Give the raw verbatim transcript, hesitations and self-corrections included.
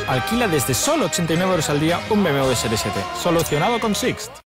Alquila desde solo ochenta y nueve euros al día un B M W Serie siete. Solucionado con Sixt.